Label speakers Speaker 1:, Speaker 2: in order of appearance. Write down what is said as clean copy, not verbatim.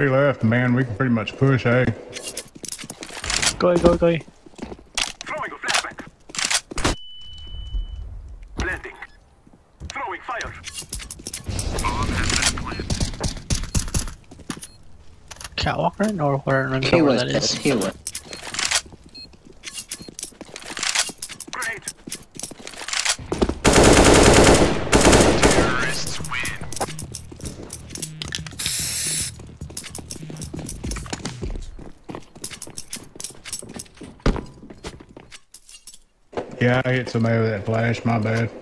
Speaker 1: 3 left, man. We can pretty much push, hey.
Speaker 2: Go.
Speaker 3: Throwing a flashback. Blending. Throwing fire. Bomb has been planted.
Speaker 2: Catwalk right? Or where that is.
Speaker 4: He was.
Speaker 3: Grenade.
Speaker 5: Terrorists win.
Speaker 1: Yeah, I hit somebody with that flash, my bad.